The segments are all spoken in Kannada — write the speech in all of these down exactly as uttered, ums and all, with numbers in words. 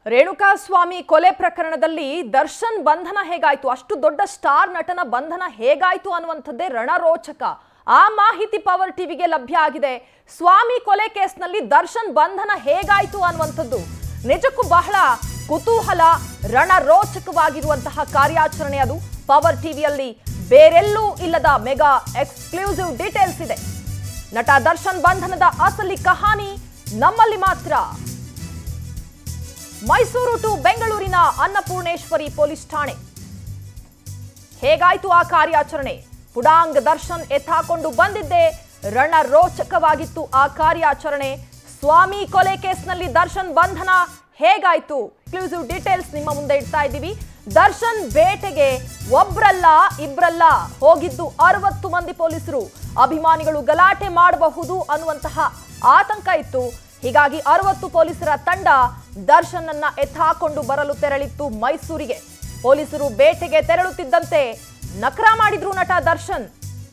ರೇಣುಕಾಸ್ವಾಮಿ ಕೊಲೆ ಪ್ರಕರಣದಲ್ಲಿ ದರ್ಶನ್ ಬಂಧನ ಹೇಗಾಯಿತು, ಅಷ್ಟು ದೊಡ್ಡ ಸ್ಟಾರ್ ನಟನ ಬಂಧನ ಹೇಗಾಯಿತು ಅನ್ನುವಂಥದ್ದೇ ರಣರೋಚಕ. ಆ ಮಾಹಿತಿ ಪವರ್ ಟಿವಿಗೆ ಲಭ್ಯ ಆಗಿದೆ. ಸ್ವಾಮಿ ಕೊಲೆ ಕೇಸ್ನಲ್ಲಿ ದರ್ಶನ್ ಬಂಧನ ಹೇಗಾಯಿತು ಅನ್ನುವಂಥದ್ದು ನಿಜಕ್ಕೂ ಬಹಳ ಕುತೂಹಲ, ರಣರೋಚಕವಾಗಿರುವಂತಹ ಕಾರ್ಯಾಚರಣೆ. ಅದು ಪವರ್ ಟಿವಿಯಲ್ಲಿ ಬೇರೆಲ್ಲೂ ಇಲ್ಲದ ಮೆಗಾ ಎಕ್ಸ್ಕ್ಲೂಸಿವ್ ಡೀಟೇಲ್ಸ್ ಇದೆ. ನಟ ದರ್ಶನ್ ಬಂಧನದ ಅಸಲಿ ಕಹಾನಿ ನಮ್ಮಲ್ಲಿ ಮಾತ್ರ. ಮೈಸೂರು ಟು ಬೆಂಗಳೂರಿನ ಅನ್ನಪೂರ್ಣೇಶ್ವರಿ ಪೊಲೀಸ್ ಠಾಣೆ. ಹೇಗಾಯಿತು ಆ ಕಾರ್ಯಾಚರಣೆ? ಪುಡಾಂಗ್ ದರ್ಶನ್ ಎತ್ತಾಕೊಂಡು ಬಂದಿದ್ದೆ ರಣರೋಚಕವಾಗಿತ್ತು ಆ ಕಾರ್ಯಾಚರಣೆ. ಸ್ವಾಮಿ ಕೊಲೆ ಕೇಸ್ನಲ್ಲಿ ದರ್ಶನ್ ಬಂಧನ ಹೇಗಾಯಿತು? ಎಕ್ಸ್ಕ್ಲೂಸಿವ್ ಡೀಟೇಲ್ಸ್ ನಿಮ್ಮ ಮುಂದೆ ಇಡ್ತಾ ಇದ್ದೀವಿ. ದರ್ಶನ್ ಬೇಟೆಗೆ ಒಬ್ರಲ್ಲ ಇಬ್ರಲ್ಲ ಹೋಗಿದ್ದು ಅರವತ್ತು ಮಂದಿ ಪೊಲೀಸರು. ಅಭಿಮಾನಿಗಳು ಗಲಾಟೆ ಮಾಡಬಹುದು ಅನ್ನುವಂತಹ ಆತಂಕ ಇತ್ತು. ಹೀಗಾಗಿ ಅರವತ್ತು ಪೊಲೀಸರ ತಂಡ ದರ್ಶನ್ ಅನ್ನ ಎತ್ತಾಕೊಂಡು ಬರಲು ತೆರಳಿತ್ತು ಮೈಸೂರಿಗೆ. ಪೊಲೀಸರು ಬೇಟೆಗೆ ತೆರಳುತ್ತಿದ್ದಂತೆ ನಕರ ಮಾಡಿದ್ರು ನಟ ದರ್ಶನ್.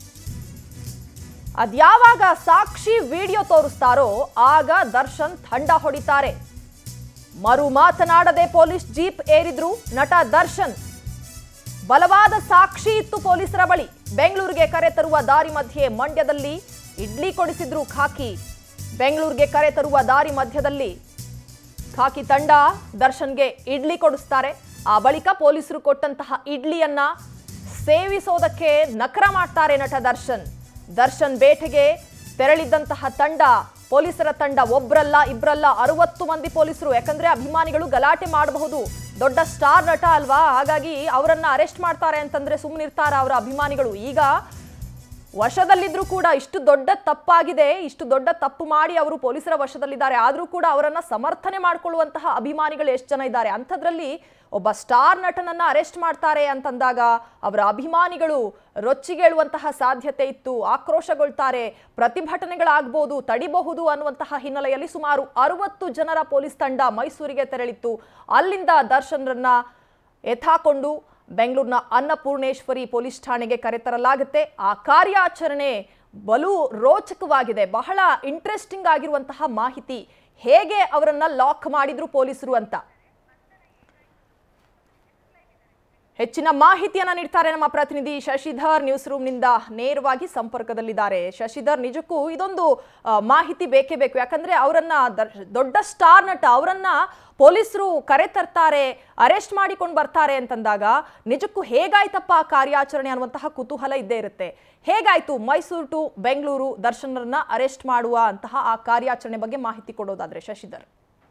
ಅದ್ಯಾವಾಗ ಸಾಕ್ಷಿ ವಿಡಿಯೋ ತೋರಿಸ್ತಾರೋ ಆಗ ದರ್ಶನ್ ತಂಡ ಹೊಡಿತಾರೆ. ಮರು ಮಾತನಾಡದೆ ಪೊಲೀಸ್ ಜೀಪ್ ಏರಿದ್ರು ನಟ ದರ್ಶನ್. ಬಲವಾದ ಸಾಕ್ಷಿ ಇತ್ತು ಪೊಲೀಸರ ಬಳಿ. ಬೆಂಗಳೂರಿಗೆ ಕರೆ ತರುವ ದಾರಿ ಮಧ್ಯೆ ಮಂಡ್ಯದಲ್ಲಿ ಇಡ್ಲಿ ಕೊಡಿಸಿದ್ರು ಖಾಕಿ. ಬೆಂಗಳೂರಿಗೆ ಕರೆ ತರುವ ದಾರಿ ಮಧ್ಯದಲ್ಲಿ ಖಾಕಿ ತಂಡ ದರ್ಶನ್ಗೆ ಇಡ್ಲಿ ಕೊಡಿಸ್ತಾರೆ. ಆ ಬಳಿಕ ಪೊಲೀಸರು ಕೊಟ್ಟಂತಹ ಇಡ್ಲಿಯನ್ನ ಸೇವಿಸೋದಕ್ಕೆ ನಕರ ಮಾಡ್ತಾರೆ ನಟ ದರ್ಶನ್. ದರ್ಶನ್ ಬೇಟೆಗೆ ತೆರಳಿದ್ದಂತಹ ತಂಡ, ಪೊಲೀಸರ ತಂಡ ಒಬ್ರಲ್ಲ ಇಬ್ರಲ್ಲ ಅರವತ್ತು ಮಂದಿ ಪೊಲೀಸರು. ಯಾಕಂದ್ರೆ ಅಭಿಮಾನಿಗಳು ಗಲಾಟೆ ಮಾಡಬಹುದು, ದೊಡ್ಡ ಸ್ಟಾರ್ ನಟ ಅಲ್ವಾ, ಹಾಗಾಗಿ ಅವರನ್ನ ಅರೆಸ್ಟ್ ಮಾಡ್ತಾರೆ ಅಂತಂದ್ರೆ ಸುಮ್ಮನಿರ್ತಾರ ಅವರ ಅಭಿಮಾನಿಗಳು. ಈಗ ವಶದಲ್ಲಿದ್ರು ಕೂಡ ಇಷ್ಟು ದೊಡ್ಡ ತಪ್ಪಾಗಿದೆ, ಇಷ್ಟು ದೊಡ್ಡ ತಪ್ಪು ಮಾಡಿ ಅವರು ಪೊಲೀಸರ ವಶದಲ್ಲಿದ್ದಾರೆ, ಆದರೂ ಕೂಡ ಅವರನ್ನ ಸಮರ್ಥನೆ ಮಾಡಿಕೊಳ್ಳುವಂತಹ ಅಭಿಮಾನಿಗಳು ಎಷ್ಟು ಜನ ಇದ್ದಾರೆ. ಅಂಥದ್ರಲ್ಲಿ ಒಬ್ಬ ಸ್ಟಾರ್ ನಟನನ್ನ ಅರೆಸ್ಟ್ ಮಾಡ್ತಾರೆ ಅಂತಂದಾಗ ಅವರ ಅಭಿಮಾನಿಗಳು ರೊಚ್ಚಿಗೇಳುವಂತಹ ಸಾಧ್ಯತೆ ಇತ್ತು, ಆಕ್ರೋಶಗೊಳ್ತಾರೆ, ಪ್ರತಿಭಟನೆಗಳಾಗಬಹುದು, ತಡಿಬಹುದು ಅನ್ನುವಂತಹ ಹಿನ್ನೆಲೆಯಲ್ಲಿ ಸುಮಾರು ಅರವತ್ತು ಜನರ ಪೊಲೀಸ್ ತಂಡ ಮೈಸೂರಿಗೆ ತೆರಳಿತ್ತು. ಅಲ್ಲಿಂದ ದರ್ಶನ್ರನ್ನ ಎತ್ತಾಕೊಂಡು ಬೆಂಗಳೂರಿನ ಅನ್ನಪೂರ್ಣೇಶ್ವರಿ ಪೊಲೀಸ್ ಠಾಣೆಗೆ ಕರೆತರಲಾಗುತ್ತೆ. ಆ ಕಾರ್ಯಾಚರಣೆ ಬಲು ರೋಚಕವಾಗಿದೆ. ಬಹಳ ಇಂಟ್ರೆಸ್ಟಿಂಗ್ ಆಗಿರುವಂತಹ ಮಾಹಿತಿ. ಹೇಗೆ ಅವರನ್ನ ಲಾಕ್ ಮಾಡಿದ್ರು ಪೊಲೀಸರು ಅಂತ ಹೆಚ್ಚಿನ ಮಾಹಿತಿಯನ್ನ ನೀಡ್ತಾರೆ ನಮ್ಮ ಪ್ರತಿನಿಧಿ ಶಶಿಧರ್. ನ್ಯೂಸ್ ರೂಮ್ ನಿಂದ ನೇರವಾಗಿ ಸಂಪರ್ಕದಲ್ಲಿದ್ದಾರೆ. ಶಶಿಧರ್, ನಿಜಕ್ಕೂ ಇದೊಂದು ಮಾಹಿತಿ ಬೇಕೇ ಬೇಕು. ಯಾಕಂದ್ರೆ ಅವರನ್ನ ದೊಡ್ಡ ಸ್ಟಾರ್ ನಟ, ಅವರನ್ನ ಪೊಲೀಸರು ಕರೆ ತರ್ತಾರೆ, ಅರೆಸ್ಟ್ ಮಾಡಿಕೊಂಡು ಬರ್ತಾರೆ ಅಂತಂದಾಗ ನಿಜಕ್ಕೂ ಹೇಗಾಯ್ತಪ್ಪ ಕಾರ್ಯಾಚರಣೆ ಅನ್ನುವಂತಹ ಕುತೂಹಲ ಇದ್ದೇ ಇರುತ್ತೆ. ಹೇಗಾಯ್ತು ಮೈಸೂರು ಟು ಬೆಂಗಳೂರು ದರ್ಶನರನ್ನ ಅರೆಸ್ಟ್ ಮಾಡುವ ಅಂತಹ ಆ ಕಾರ್ಯಾಚರಣೆ ಬಗ್ಗೆ ಮಾಹಿತಿ ಕೊಡೋದಾದ್ರೆ ಶಶಿಧರ್.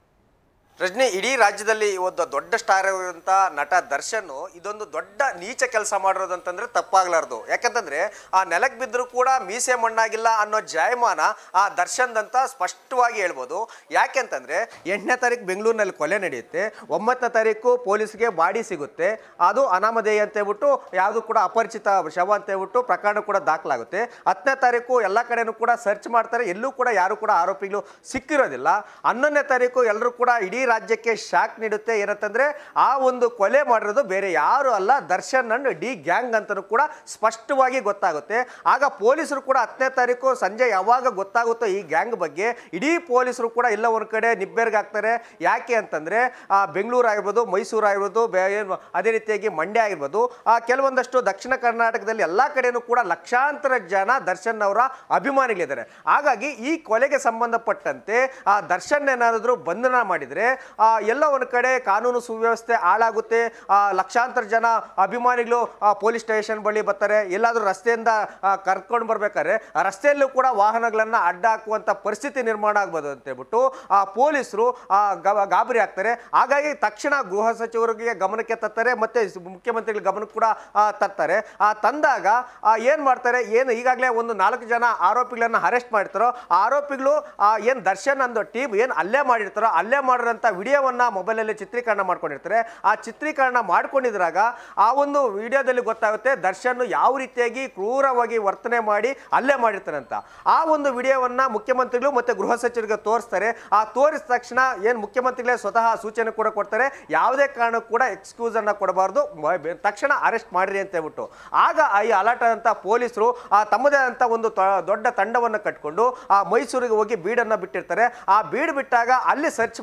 ರಜನಿ, ಇಡೀ ರಾಜ್ಯದಲ್ಲಿ ಒಂದು ದೊಡ್ಡ ಸ್ಟಾರ್ ಆಗಿರುವಂಥ ನಟ ದರ್ಶನ್ ಇದೊಂದು ದೊಡ್ಡ ನೀಚ ಕೆಲಸ ಮಾಡಿರೋದಂತಂದ್ರೆ ತಪ್ಪಾಗ್ಲಾರ್ದು. ಯಾಕಂತಂದ್ರೆ ಆ ನೆಲಕ್ಕೆ ಬಿದ್ದರೂ ಕೂಡ ಮೀಸೆ ಮಣ್ಣಾಗಿಲ್ಲ ಅನ್ನೋ ಜಾಯಮಾನ ಆ ದರ್ಶನ್ ಅಂತ ಸ್ಪಷ್ಟವಾಗಿ ಹೇಳ್ಬೋದು. ಯಾಕೆಂತಂದ್ರೆ ಎಂಟನೇ ತಾರೀಕು ಬೆಂಗಳೂರಿನಲ್ಲಿ ಕೊಲೆ ನಡೆಯುತ್ತೆ, ಒಂಬತ್ತನೇ ತಾರೀಕು ಪೊಲೀಸ್ಗೆ ಬಾಡಿ ಸಿಗುತ್ತೆ, ಅದು ಅನಾಮಧೇಯ ಅಂತ ಹೇಳ್ಬಿಟ್ಟು ಯಾವುದು ಕೂಡ ಅಪರಿಚಿತ ಶವ ಅಂತ ಹೇಳ್ಬಿಟ್ಟು ಪ್ರಕರಣ ಕೂಡ ದಾಖಲಾಗುತ್ತೆ. ಹತ್ತನೇ ತಾರೀಕು ಎಲ್ಲ ಕಡೆನೂ ಕೂಡ ಸರ್ಚ್ ಮಾಡ್ತಾರೆ, ಎಲ್ಲೂ ಕೂಡ ಯಾರು ಕೂಡ ಆರೋಪಿಗಳು ಸಿಕ್ಕಿರೋದಿಲ್ಲ. ಹನ್ನೊಂದನೇ ತಾರೀಕು ಎಲ್ಲರೂ ಕೂಡ ಇಡೀ ರಾಜ್ಯಕ್ಕೆ ಶಾಕ್ ನೀಡುತ್ತೆ. ಏನಂತಂದ್ರೆ ಆ ಒಂದು ಕೊಲೆ ಮಾಡಿರೋದು ಬೇರೆ ಯಾರು ಅಲ್ಲ, ದರ್ಶನ್ ಅಂಡ್ ಡಿ ಗ್ಯಾಂಗ್ ಅಂತಲೂ ಕೂಡ ಸ್ಪಷ್ಟವಾಗಿ ಗೊತ್ತಾಗುತ್ತೆ. ಆಗ ಪೊಲೀಸರು ಕೂಡ ಹತ್ತನೇ ತಾರೀಕು ಸಂಜೆ ಯಾವಾಗ ಗೊತ್ತಾಗುತ್ತೋ ಈ ಗ್ಯಾಂಗ್ ಬಗ್ಗೆ, ಇಡೀ ಪೊಲೀಸರು ಕೂಡ ಎಲ್ಲ ಒಂದು ಕಡೆ ನಿಬ್ಬೆರಗಾಗ್ತಾರೆ. ಯಾಕೆ ಅಂತಂದ್ರೆ ಆ ಬೆಂಗಳೂರು ಆಗಿರ್ಬೋದು, ಮೈಸೂರು ಆಗಿರ್ಬೋದು, ಅದೇ ರೀತಿಯಾಗಿ ಮಂಡ್ಯ ಆಗಿರ್ಬೋದು, ಆ ಕೆಲವೊಂದಷ್ಟು ದಕ್ಷಿಣ ಕರ್ನಾಟಕದಲ್ಲಿ ಎಲ್ಲ ಕಡೆನೂ ಕೂಡ ಲಕ್ಷಾಂತರ ಜನ ದರ್ಶನ್ ಅವರ ಅಭಿಮಾನಿಗಳಿದ್ದಾರೆ. ಹಾಗಾಗಿ ಈ ಕೊಲೆಗೆ ಸಂಬಂಧಪಟ್ಟಂತೆ ಆ ದರ್ಶನ್ ಏನಾದರೂ ಬಂಧನ ಮಾಡಿದ್ರೆ ಎಲ್ಲ ಒಂದು ಕಡೆ ಕಾನೂನು ಸುವ್ಯವಸ್ಥೆ ಹಾಳಾಗುತ್ತೆ. ಲಕ್ಷಾಂತರ ಜನ ಅಭಿಮಾನಿಗಳು ಪೊಲೀಸ್ ಸ್ಟೇಷನ್ ಬಳಿ ಬರ್ತಾರೆ. ಎಲ್ಲಾದರೂ ರಸ್ತೆಯಿಂದ ಕರ್ಕೊಂಡು ಬರ್ಬೇಕಾದ್ರೆ ರಸ್ತೆಯಲ್ಲೂ ಕೂಡ ವಾಹನಗಳನ್ನ ಅಡ್ಡ ಹಾಕುವಂತ ಪರಿಸ್ಥಿತಿ ನಿರ್ಮಾಣ ಆಗ್ಬೋದು ಅಂತ ಹೇಳ್ಬಿಟ್ಟು ಆ ಪೊಲೀಸರು ಗಾಬರಿ ಆಗ್ತಾರೆ. ಹಾಗಾಗಿ ತಕ್ಷಣ ಗೃಹ ಸಚಿವರಿಗೆ ಗಮನಕ್ಕೆ ತರ್ತಾರೆ, ಮತ್ತೆ ಮುಖ್ಯಮಂತ್ರಿಗಳ ಗಮನಕ್ಕೆ ಕೂಡ ತರ್ತಾರೆ. ಆ ತಂದಾಗ ಏನ್ ಮಾಡ್ತಾರೆ, ಏನು ಈಗಾಗಲೇ ಒಂದು ನಾಲ್ಕು ಜನ ಆರೋಪಿಗಳನ್ನ ಅರೆಸ್ಟ್ ಮಾಡಿರ್ತಾರೋ ಆ ಆರೋಪಿಗಳು ಏನ್ ದರ್ಶನ್ ಅಂದು ಟೀಮ್ ಏನ್ ಅಲ್ಲೇ ಮಾಡಿರ್ತಾರೋ ಅಲ್ಲೇ ಮಾಡಿರೋ ವಿಡಿಯೋವನ್ನ ಮೊಬೈಲಲ್ಲಿ ಚಿತ್ರೀಕರಣ ಮಾಡ್ಕೊಂಡಿರ್ತಾರೆ. ಆ ಚಿತ್ರೀಕರಣ ಮಾಡ್ಕೊಂಡಿದ್ರಾಗ ಆ ಒಂದು ವಿಡಿಯೋದಲ್ಲಿ ಗೊತ್ತಾಗುತ್ತೆ ದರ್ಶನ್ ಯಾವ ರೀತಿಯಾಗಿ ಕ್ರೂರವಾಗಿ ವರ್ತನೆ ಮಾಡಿ ಅಲ್ಲೇ ಮಾಡಿರ್ತಾರೆ ಅಂತ. ಆ ಒಂದು ವಿಡಿಯೋವನ್ನ ಮುಖ್ಯಮಂತ್ರಿಗಳು ಮತ್ತೆ ಗೃಹ ಸಚಿವರಿಗೆ ತೋರಿಸ್ತಾರೆ. ಆ ತೋರಿಸಿದ ತಕ್ಷಣ ಏನ್ ಮುಖ್ಯಮಂತ್ರಿಗಳೇ ಸ್ವತಃ ಸೂಚನೆ ಕೂಡ ಕೊಡ್ತಾರೆ, ಯಾವುದೇ ಕಾರಣಕ್ಕೂ ಕೂಡ ಎಕ್ಸ್ಕ್ಯೂಸ್ ಅನ್ನ ಕೊಡಬಾರ್ದು, ತಕ್ಷಣ ಅರೆಸ್ಟ್ ಮಾಡಿರಿ ಅಂತ ಹೇಳ್ಬಿಟ್ಟು. ಆಗ ಈ ಅಲರ್ಟ್ ಅಂತ ಪೊಲೀಸರು ಆ ತಮ್ಮದೇ ಆದಂತ ಒಂದು ದೊಡ್ಡ ತಂಡವನ್ನು ಕಟ್ಕೊಂಡು ಆ ಮೈಸೂರಿಗೆ ಹೋಗಿ ಬೀಡನ್ನ ಬಿಟ್ಟಿರ್ತಾರೆ. ಆ ಬೀಡ್ ಬಿಟ್ಟಾಗ ಅಲ್ಲಿ ಸರ್ಚ್ ಮಾಡಿದಾಗ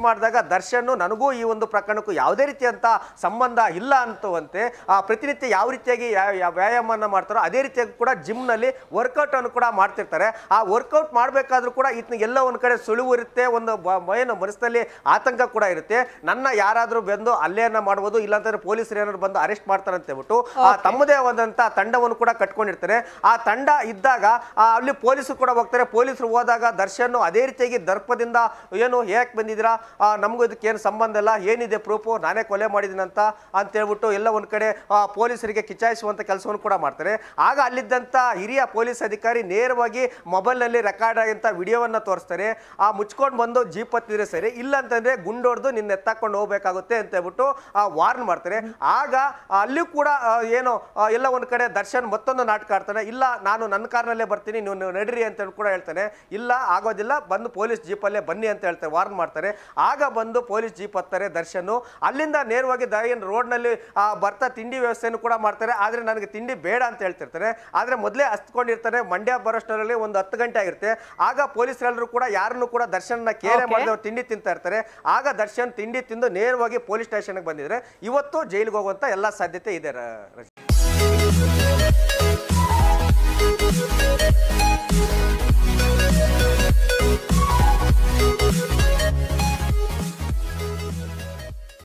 ದರ್ಶನ್ ನನಗೂ ಈ ಒಂದು ಪ್ರಕರಣಕ್ಕೂ ಯಾವುದೇ ರೀತಿಯಂತ ಸಂಬಂಧ ಇಲ್ಲ ಅಂತವಂತೆ ಆ ಪ್ರತಿನಿತ್ಯ ಯಾವ ರೀತಿಯಾಗಿ ವ್ಯಾಯಾಮನ ಮಾಡ್ತಾರೋ ಅದೇ ರೀತಿಯಾಗಿ ಕೂಡ ಜಿಮ್ನಲ್ಲಿ ವರ್ಕೌಟ್ ಅನ್ನು ಕೂಡ ಮಾಡ್ತಿರ್ತಾರೆ. ಆ ವರ್ಕೌಟ್ ಮಾಡಬೇಕಾದ್ರೂ ಕೂಡ ಇತನ ಎಲ್ಲ ಒಂದು ಕಡೆ ಸುಳಿವು ಇರುತ್ತೆ, ಒಂದು ಏನು ಮನಸ್ಸಿನಲ್ಲಿ ಆತಂಕ ಕೂಡ ಇರುತ್ತೆ. ನನ್ನ ಯಾರಾದರೂ ಬಂದು ಅಲ್ಲೇನ ಮಾಡ್ಬೋದು, ಇಲ್ಲಾಂತಂದ್ರೆ ಪೊಲೀಸರು ಏನಾದ್ರು ಬಂದು ಅರೆಸ್ಟ್ ಮಾಡ್ತಾರೆ ಅಂತ ಹೇಳ್ಬಿಟ್ಟು ಆ ತಮ್ಮದೇ ಆದಂತ ತಂಡವನ್ನು ಕೂಡ ಕಟ್ಕೊಂಡಿರ್ತಾರೆ. ಆ ತಂಡ ಇದ್ದಾಗ ಅಲ್ಲಿ ಪೊಲೀಸರು ಕೂಡ ಹೋಗ್ತಾರೆ. ಪೊಲೀಸರು ಹೋದಾಗ ದರ್ಶನ್ ಅದೇ ರೀತಿಯಾಗಿ ದರ್ಪದಿಂದ ಏನು ಹೇಗೆ ಬಂದಿದ್ದೀರಾ, ನಮಗೂ ಇದಕ್ಕೆ ಏನು ಸಂಬಂಧ ಇಲ್ಲ, ಏನಿದೆ ಪ್ರೂಫು, ನಾನೇ ಕೊಲೆ ಮಾಡಿದ್ದೀನಿ ಅಂತ ಅಂತ ಹೇಳ್ಬಿಟ್ಟು ಎಲ್ಲ ಒಂದು ಕಡೆ ಪೊಲೀಸರಿಗೆ ಕಿಚಾಯಿಸುವಂತ ಕೆಲಸವನ್ನು ಕೂಡ ಮಾಡ್ತಾರೆ. ಆಗ ಅಲ್ಲಿದ್ದಂತ ಹಿರಿಯ ಪೊಲೀಸ್ ಅಧಿಕಾರಿ ನೇರವಾಗಿ ಮೊಬೈಲ್ನಲ್ಲಿ ರೆಕಾರ್ಡ್ ಆಗಿಂತ ವಿಡಿಯೋವನ್ನ ತೋರಿಸ್ತಾರೆ. ಆ ಮುಚ್ಕೊಂಡು ಬಂದು ಜೀಪ್ ಹತ್ತಿದ್ರೆ ಸರಿ, ಇಲ್ಲ ಅಂತಂದ್ರೆ ಗುಂಡೊಡ್ದು ನಿನ್ನ ಎತ್ತಾಕೊಂಡು ಹೋಗ್ಬೇಕಾಗುತ್ತೆ ಅಂತ ಹೇಳ್ಬಿಟ್ಟು ವಾರ್ನ್ ಮಾಡ್ತಾರೆ. ಆಗ ಅಲ್ಲಿ ಕೂಡ ಏನು ಎಲ್ಲ ಒಂದ್ ಕಡೆ ದರ್ಶನ್ ಮತ್ತೊಂದು ನಾಟಕ ಆಡ್ತಾನೆ. ಇಲ್ಲ ನಾನು ನನ್ನ ಕಾರ್ನಲ್ಲೇ ಬರ್ತೀನಿ, ನೀವು ನಡ್ರಿ ಅಂತ ಕೂಡ ಹೇಳ್ತಾನೆ. ಇಲ್ಲ ಆಗೋದಿಲ್ಲ, ಬಂದು ಪೊಲೀಸ್ ಜೀಪಲ್ಲೇ ಬನ್ನಿ ಅಂತ ಹೇಳ್ತಾರೆ, ವಾರ್ನ್ ಮಾಡ್ತಾರೆ. ಆಗ ಬಂದು ಪೊಲೀಸ್ ಜೀಪ್ ಹತ್ತಾರೆ ದರ್ಶನ್. ಅಲ್ಲಿಂದ ನೇರವಾಗಿ ಏನು ರೋಡ್ನಲ್ಲಿ ಬರ್ತಾ ತಿಂಡಿ ವ್ಯವಸ್ಥೆಯನ್ನು ಕೂಡ ಮಾಡ್ತಾರೆ. ಆದ್ರೆ ನನಗೆ ತಿಂಡಿ ಬೇಡ ಅಂತ ಹೇಳ್ತಿರ್ತಾರೆ. ಆದ್ರೆ ಮೊದಲೇ ಹತ್ಕೊಂಡಿರ್ತಾರೆ. ಮಂಡ್ಯ ಬರೋಷ್ಟರಲ್ಲಿ ಒಂದು ಹತ್ತು ಗಂಟೆ ಆಗಿರುತ್ತೆ. ಆಗ ಪೊಲೀಸರೆಲ್ಲರೂ ಕೂಡ ಯಾರನ್ನು ಕೂಡ ದರ್ಶನ್ನ ಕೇರೆ ಮಾಡಿದವರು ತಿಂಡಿ ತಿಂತಾ ಇರ್ತಾರೆ. ಆಗ ದರ್ಶನ್ ತಿಂಡಿ ತಿಂದು ನೇರವಾಗಿ ಪೊಲೀಸ್ ಸ್ಟೇಷನ್ಗೆ ಬಂದಿದ್ರೆ ಇವತ್ತು ಜೈಲಿಗೆ ಹೋಗುವಂತ ಎಲ್ಲ ಸಾಧ್ಯತೆ ಇದೆ.